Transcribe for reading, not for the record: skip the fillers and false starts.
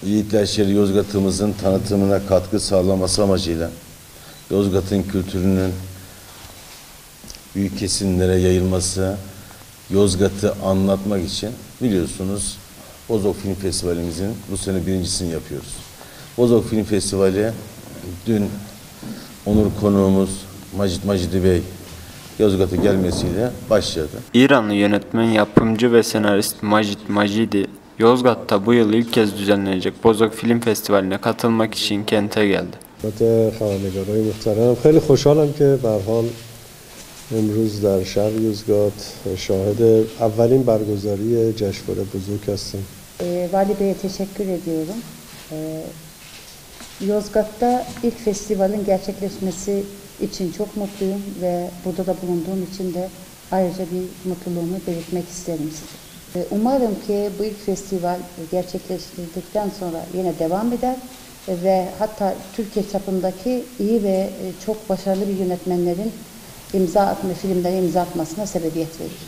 Yiğitler Şehri Yozgat'ımızın tanıtımına katkı sağlaması amacıyla Yozgat'ın kültürünün büyük kesimlere yayılması, Yozgat'ı anlatmak için biliyorsunuz Bozok Film Festivalimizin bu sene birincisini yapıyoruz. Bozok Film Festivali dün onur konuğumuz Macidi Bey Yozgat'a gelmesiyle başladı. İranlı yönetmen, yapımcı ve senarist Macidi, Yozgat'ta bu yıl ilk kez düzenlenecek Bozok Film Festivali'ne katılmak için kente geldi. خبرنگارای محترم خیلی خوشحالم که به هر حال امروز در شهر یوزگات شاهد اولین برگزاری جشنواره بزرگ هستیم. Vali Bey'e teşekkür ediyorum. Yozgat'ta ilk festivalin gerçekleşmesi için çok mutluyum ve burada da bulunduğum için de ayrıca bir mutluluğumu belirtmek isterim size. Umarım ki bu ilk festival gerçekleştirdikten sonra yine devam eder ve hatta Türkiye çapındaki iyi ve çok başarılı bir yönetmenlerin filmlere imza atmasına sebebiyet verir.